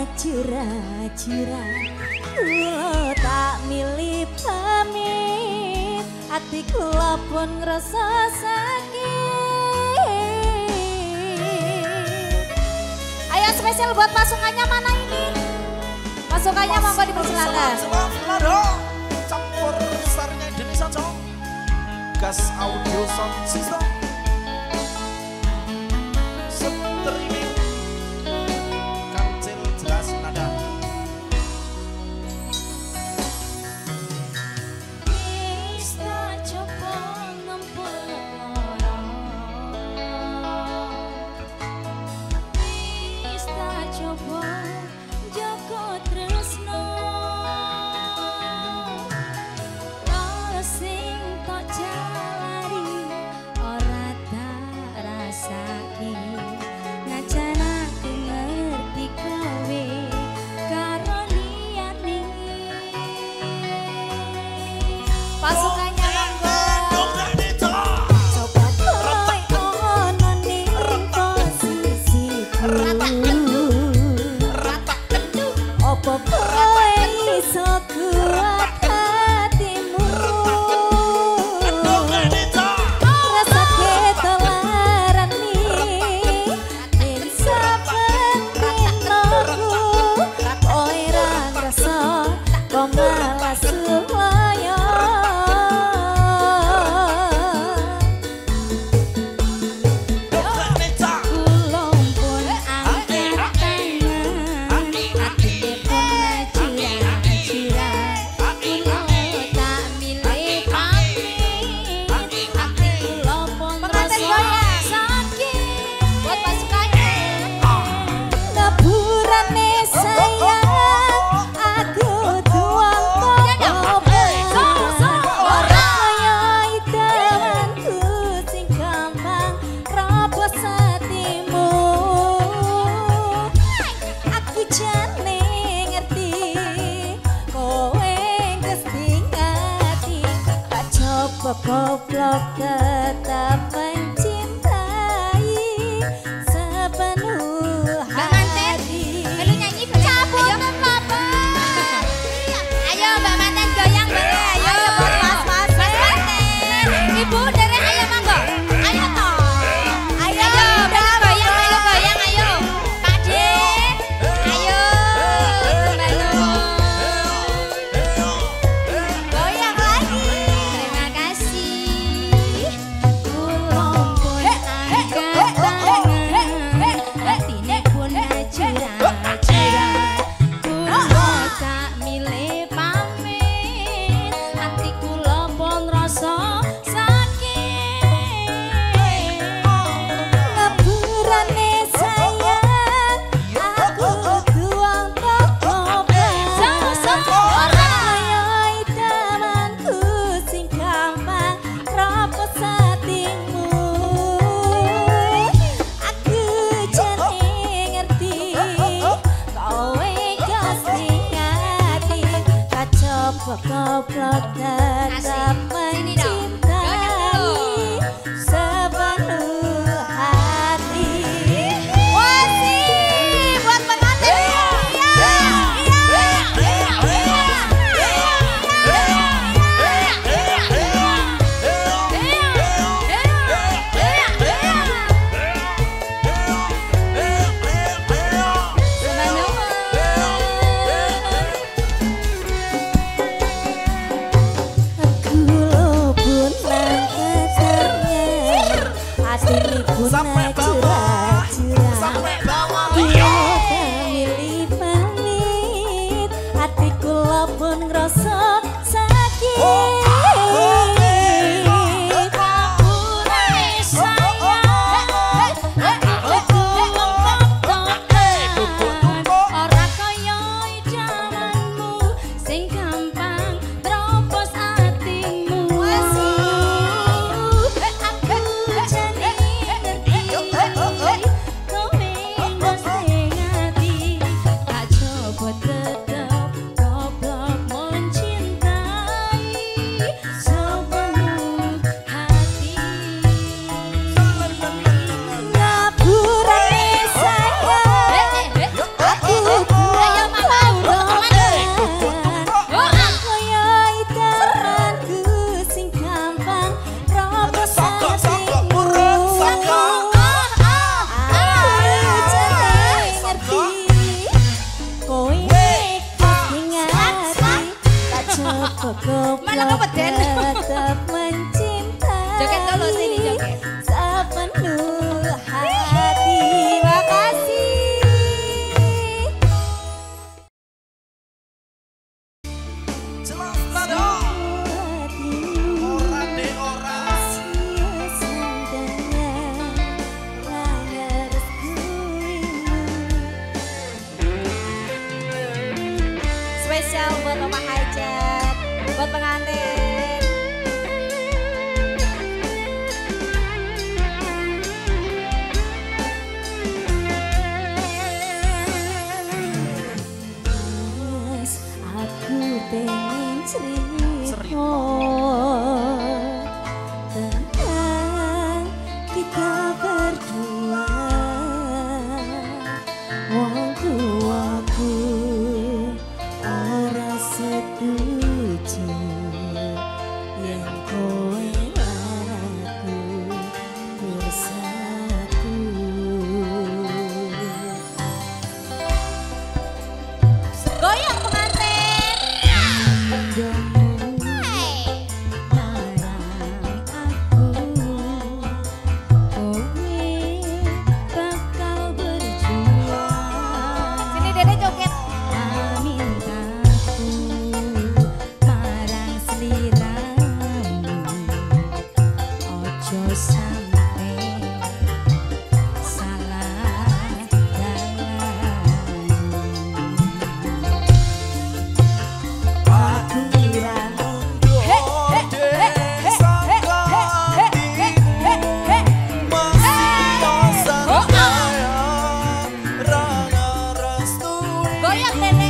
curah-curah kula tak milih pamit ati kula pun ngerasa sakit. Ayo spesial buat pasukannya mana ini? Pasukannya monggo dipersilakan. Campur besarnya Indonesia Cong Gas Audio Sound System Streaming Kancil jelas nada. Bisa coba ngempul lara, bisa coba jaga tresno, rasa sing tak jalari ora tak rasaki. Najan aku ngerti kowe karo liyane. Pasukannya monggo. Coba kowe ono ning posisiku. Apa kowe iso kuat hatimu? Rasa ketularan nih ning saben dinoku. Kowe ra ngrasa kok malah suwaya. Goblok tetap mencintai sepenuh hati. Lu nyanyi boleh? Ayo Mbak Manten goyang boleh? Ayo buat Mas Manten. Ibu derek ayo monggo. Ayo toh. Ayo goyang ayo. Pak De. Ayo Mbak Nur. Goyang lagi. Terima kasih. Kulong pun angkat tangan, hatine pun curah-curah. Kula tak milih pamit, hati kula pun rasa sakit. Lepurane sayang, aku tuang tokoban. Kaya idamanku sing gampang rapet hatimu. Aku jane ngerti kowe gasing hati. Kacopok goblok tetap mencintai sepenuh hati. Wasi buat pengantin. Aku buat Bapak Hajat, buat pengantin. Aku pengen cerita tentang kita berdua. Wong tuaku ora setuju yen kowe aku bersatu. Goyang pengantin. Sini Dede joget. Mintaku marang sliramu, ojo sampe salah dalan. Aku kira goyang Dede.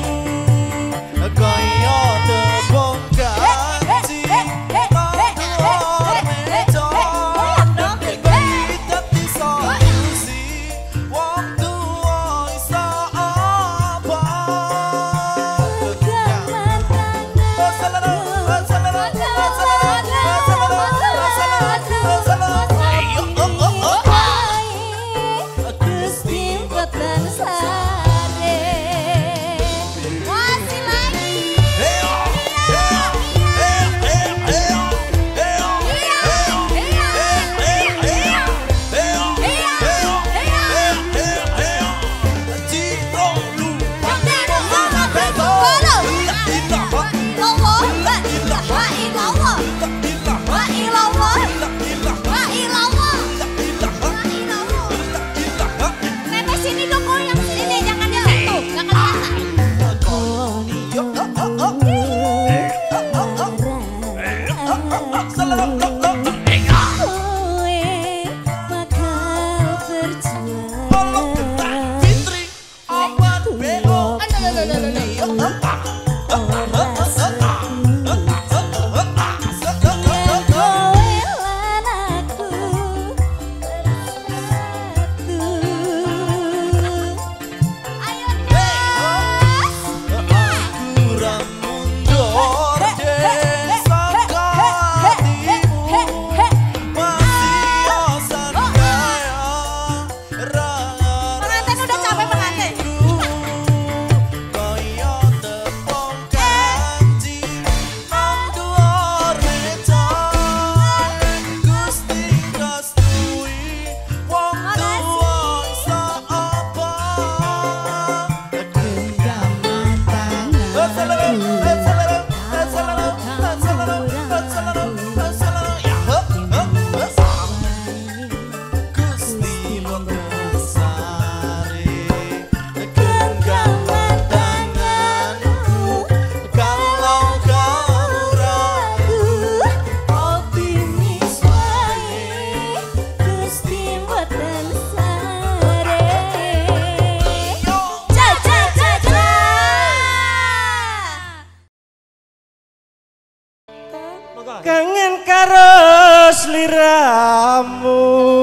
Kangen karo sliramu,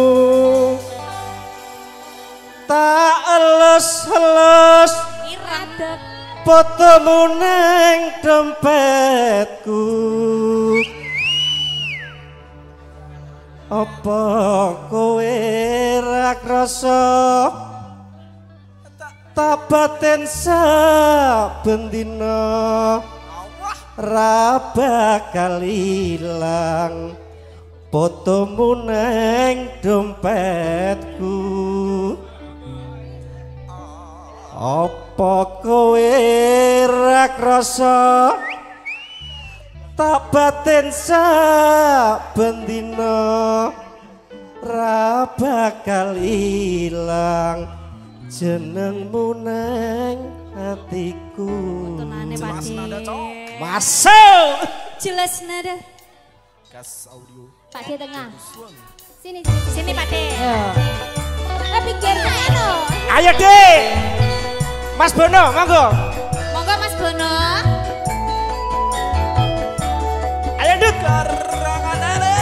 tak elus-elus fotomu nang dompetku. Apa kowe ra krasa tak batin saben dina ra bakal ilang fotomu nang dompetku. Apa kowe ra krasa tak batin saben dina ra bakal ilang jenengmu nang hatiku. Tunane Jelas nada, Cok. Pakde. Masuk. Jelas nada. Gas audio. Pakde tengah. Sini. Sini Pakde. Pinggir eno. Ayo Dek. Mas Bono, monggo. Monggo Mas Bono. Ayo Dut. Karangan ele.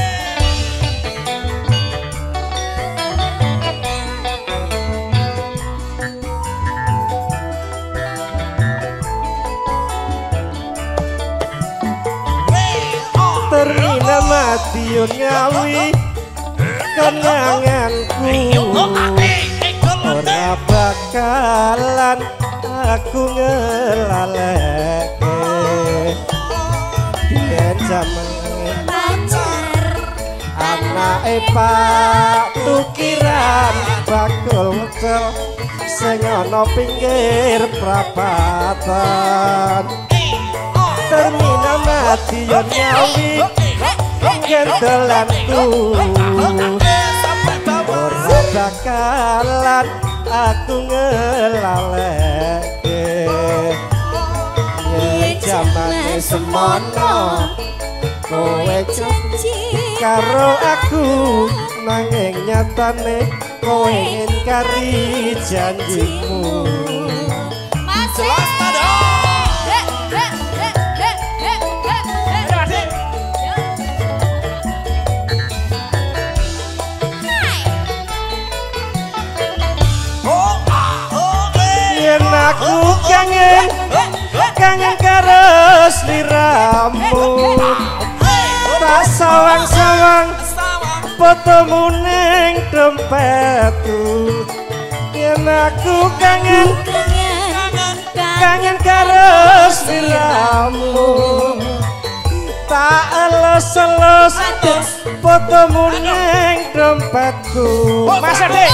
Termina matiun ngawi kenanganku. Ora bakalan aku ngelaleke yen jaman Pacar. anake Pak tukiran bakul wekel sing ana pinggir prapatan. Termina mati yen nyawi gendelanku. Ora bakalan aku ngelaleke yen jamane semono kowe janji karo aku nanging nyatane kowe ngingkari janjimu. Mas. Jelas nada. Yen aku kangen karo sliramu, tak sawang-sawang fotomu ning dompetku. Yen aku kangen karo sliramu, tak elus-elus fotomu ning dompetku. Mas Adik.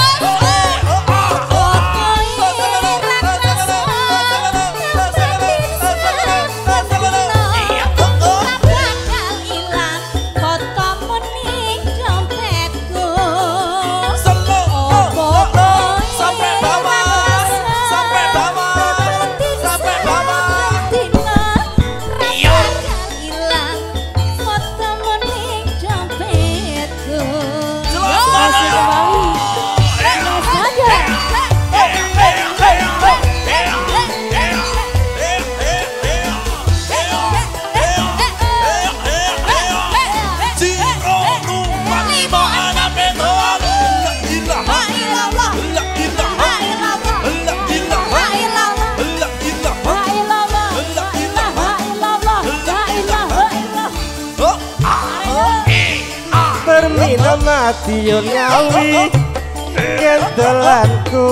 Termina mati yo nyawi gendelanku.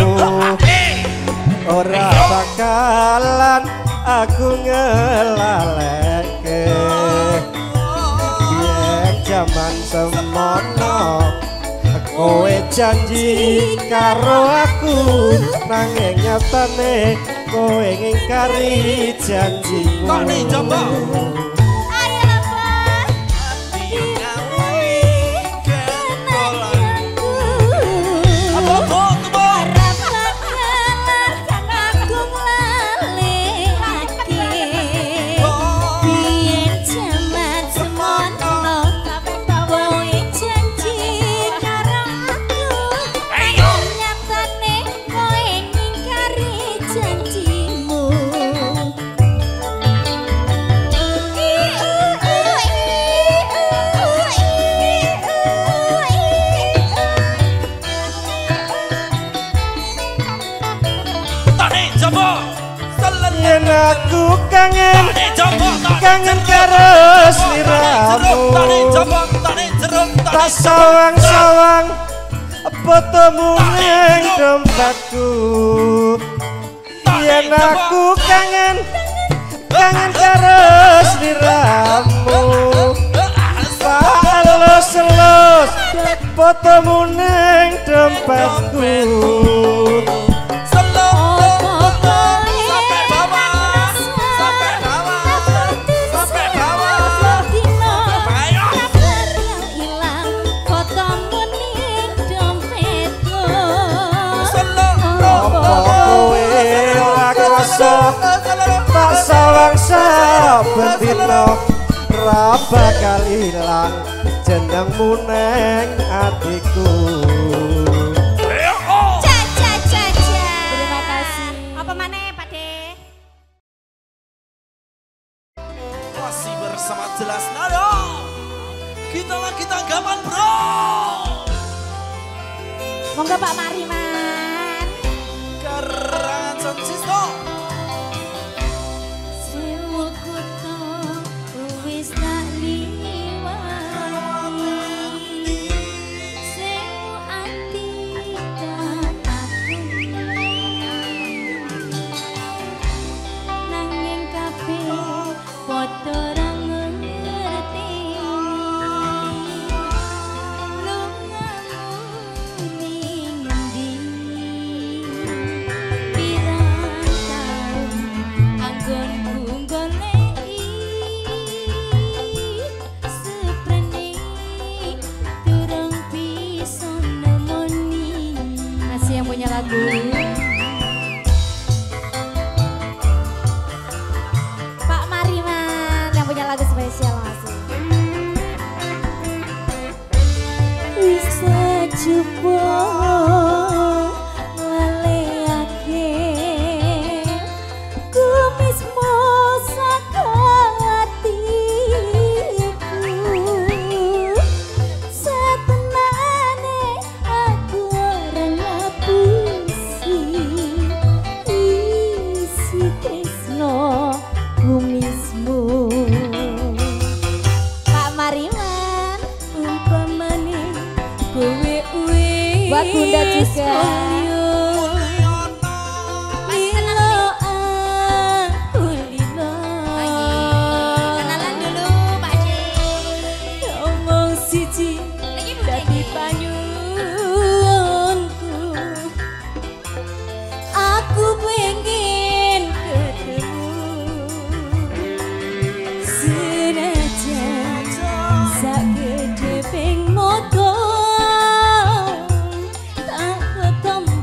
Ora bakalan aku ngelaleke yen jaman semono kowe janji karo aku nanging nyatane kowe ngingkari janjimu. Tani coba. Yen aku kangen karo sliramu, tak sawang-sawang fotomu ning dompetku. Yen aku kangen karo sliramu, tak elus-elus fotomu ning dompetku. Kowe bendino ra bakal ilang jenengmu neng atiku. Terima kasih. Apa maneh Pak De? Masih bersama Jelas Nada. Kita lagi tanggapan bro. Monggo Pak Mariman. Karangan Son Sisto. Sewu kota wis tak liwati. Sewu ati tak akuni. Nanging kabeh padha ra ngerti. Lungamu ning endi? Pirang taun anggonku goleki seprene durung bisa nemoni. Masih yang punya lagu. Pak Mariman yang punya lagu spesial masih. Bisa coba ngaleake kumismu saka hatiku. Setenane aku ora ngapusi isi tresno kumismu. Pak Mariman Umpamane kowe buat Bunda juga. Kenalan dulu Pak De. Ngomong siji dadi panyuwunku. Aku pengen ketemu senajan sagede ping moto tak ketemu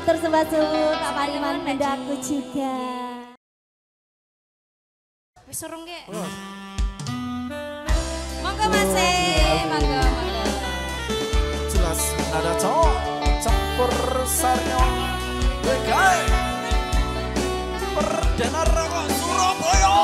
Matur sembah suwun Pak Pariman Mendaku juga. Wis urung ge. Monggo Mas, monggo. Jelas nada cowok campur sarnya Legai Perdana Rokok Surabaya.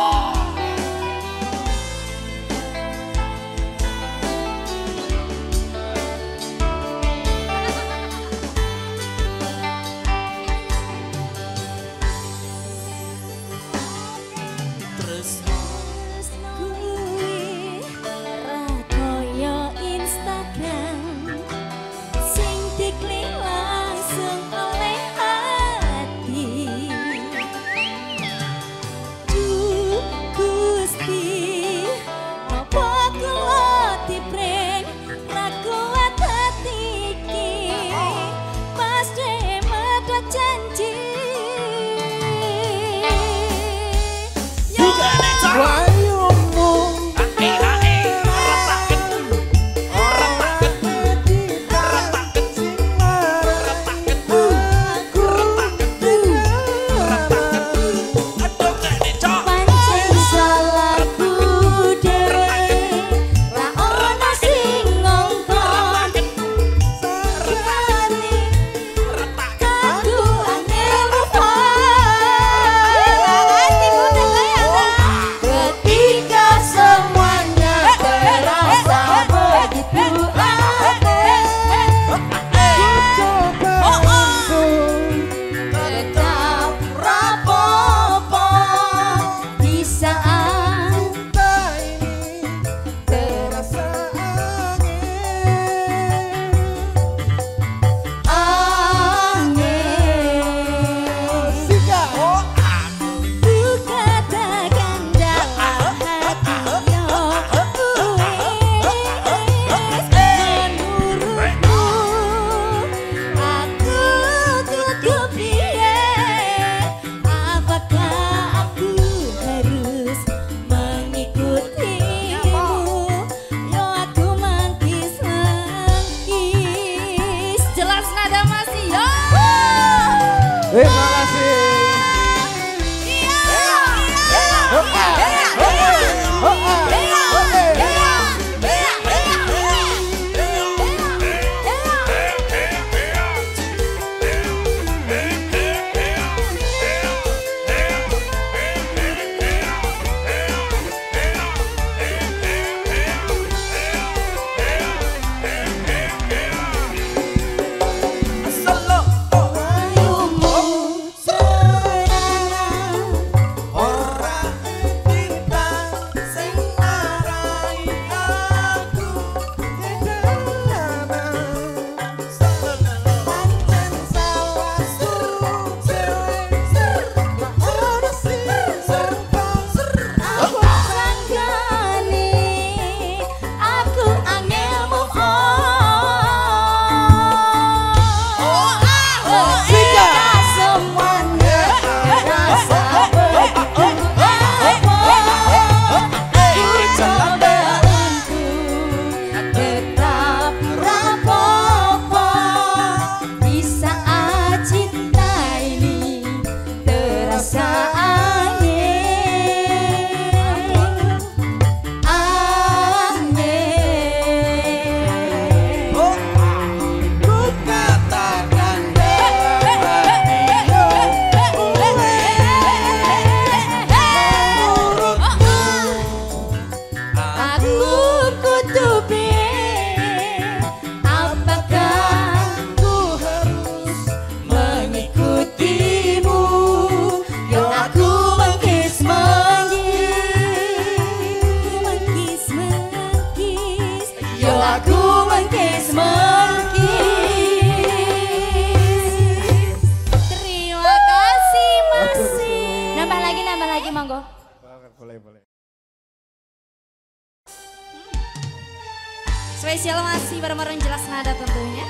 Spesial masih bareng-bareng Jelas Nada tentunya.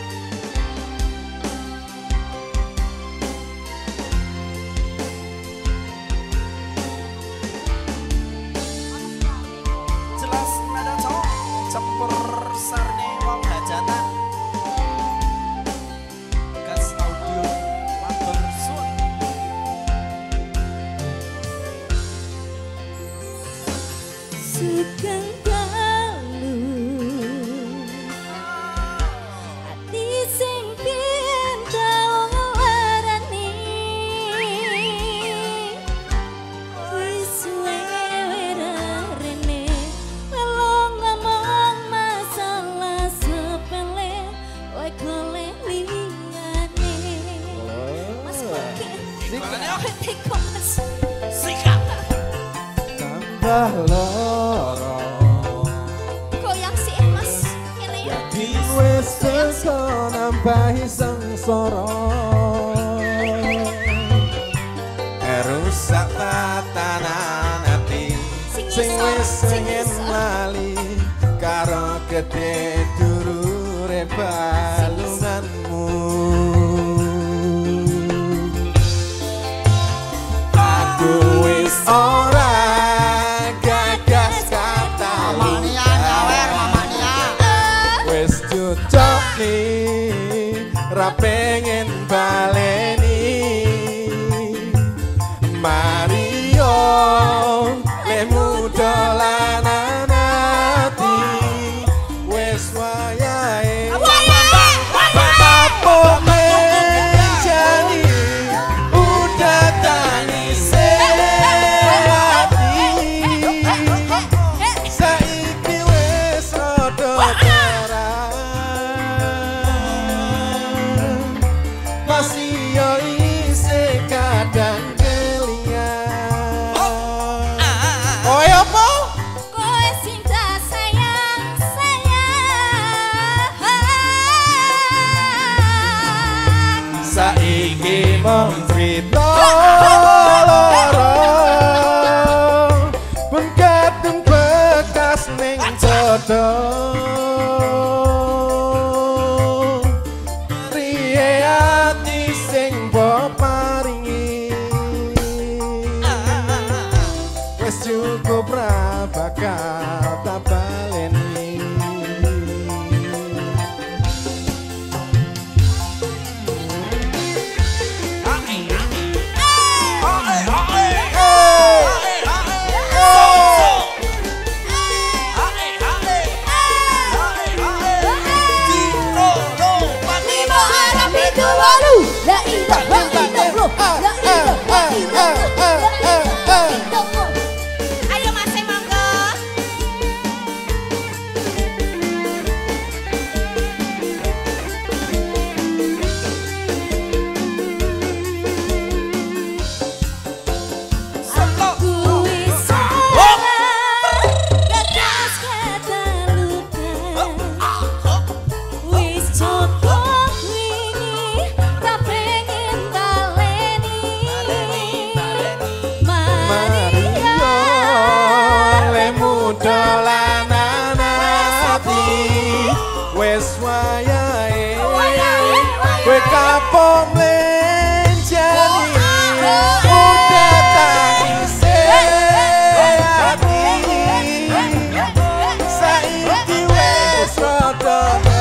Jelas Nada cowok campur sarne wong hajatan. Gas audio. Teko Mas. Sikat. tambah loro Goyang sih Mas. Kene ya. wis iso nambahi sengsara rusak tatanan ati sing wis ingin lali karo gede durure balunganmu aku wis ora gagas kata mamania nyawer mamania wis cocok nih ra pengen baleni Mario lemu dolanan ati wis wayahe apa menjadi udah tangis hati saiki wis rada terang masih yo isih kadang saiki mung crita lara pun kadung bekas ning dodo riye ati sing mbok paringi wis cukup ra bakal tak baleni Ayo Mas monggo. Aku wis gagas kata luka wis cukup wingi tak pengen baleni Maria lemu dolanan ati wis wayahe kowe kapok menjani udah tangis hati saiki wis rada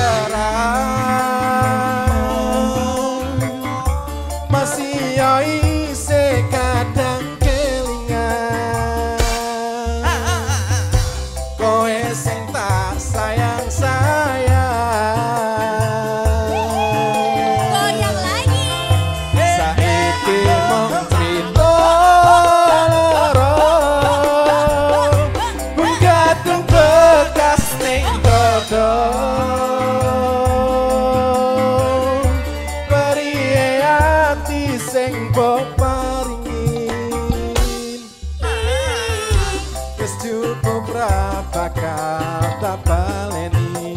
terang masih yo isih kadang kelingan kowe sing tak sayang-sayang Goyang lagi. saiki mung crita lara pun kadung bekas ning dodo periye ati sing mbok paringi wis cukup ra bakal tak baleni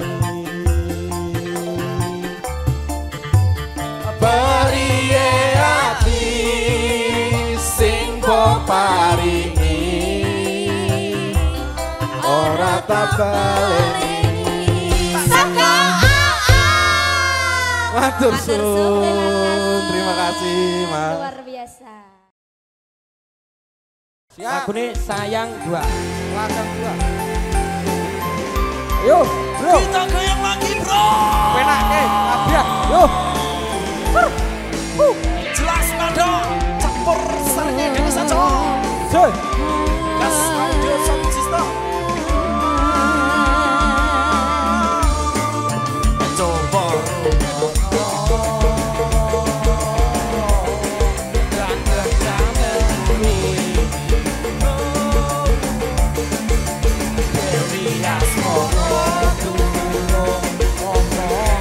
periye ati sing mbok paringi ora tak baleni Saka matur suwun terima kasih Mas Luar biasa. Lagune sayang 2. Lakang 2. Yo, bro. Kita goyang lagi bro. Penake, abiah. Yo. Jelas nada campur sarnya dari saja. Sir. Gas audio sound system. Coba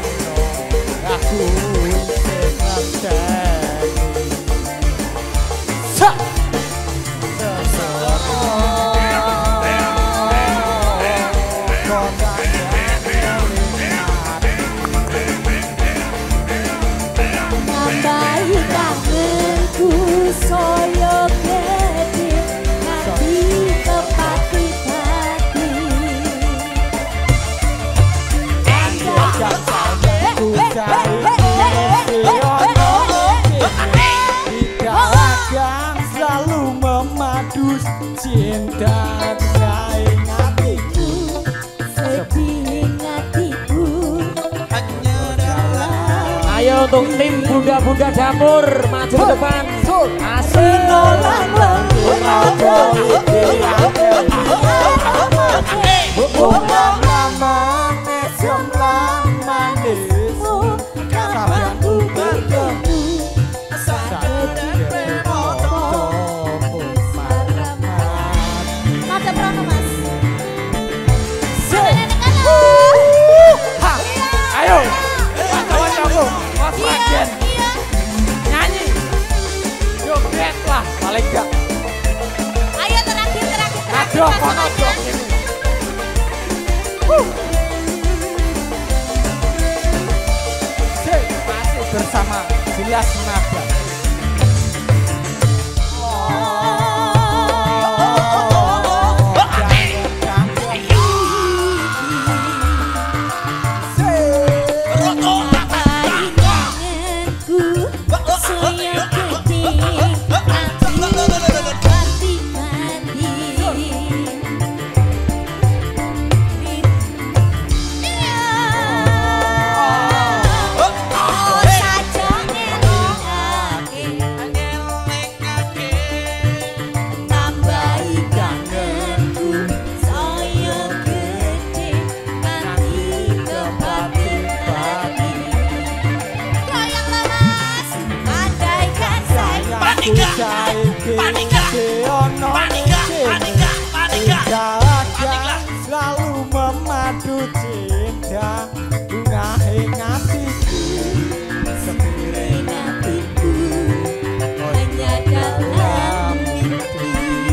Aku untuk tim bunda-bunda dapur maju ke depan. Asik. Ayo. Kawan-kawanku, Mas Ragen. Nyanyi. Joget lah, paling enggak. Ayo terakhir. Aduh, kono dong ini. Masih bersama Jelas Nada. Selalu memadu cinta bunga hatiku sepiring hatiku hanya dalam mimpi.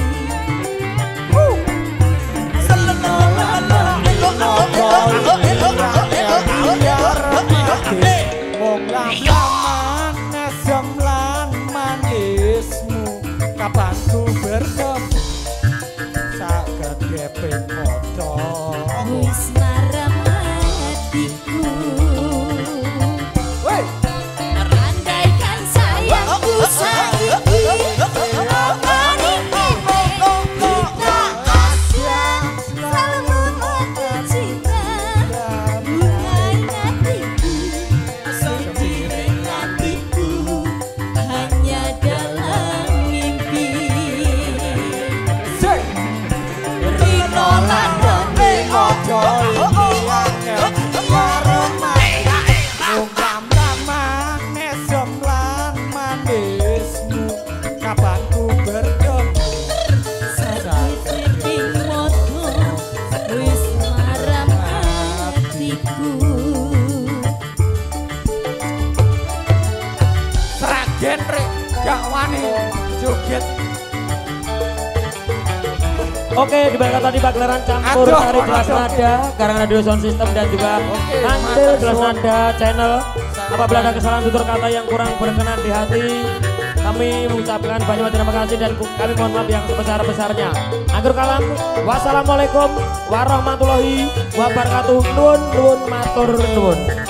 Kapan ku bertemu saged gepeng foto wis marem hatiku. Andaikan sayangku saiki omani kene kita asyik selalu memadu cinta bunga hatiku sepiring hatiku hanya dalam kapan ku bertemu saking foto wis marem hatiku. Sragen rek gak wani joget. Oke, diberikan tadi pagelaran campur sari Jelas Nada, Karangan Radio Sound System dan juga Nantil Jelas Nada Channel. Apabila ada kesalahan tutur kata yang kurang berkenan di hati, kami mengucapkan banyak terima kasih dan kami mohon maaf yang sebesar-besarnya. Akhir kalam, wassalamualaikum warahmatullahi wabarakatuh. Nuwun matur nuwun.